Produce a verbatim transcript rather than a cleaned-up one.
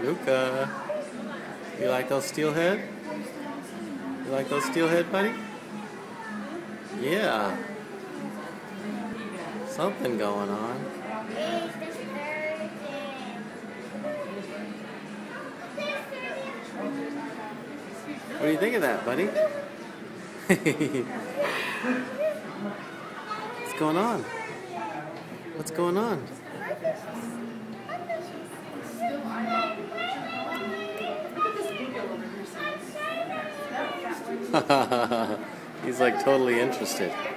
Luca, you like those steelhead? You like those steelhead, buddy? Yeah. Something going on. What do you think of that, buddy? What's going on? What's going on? He's like totally interested.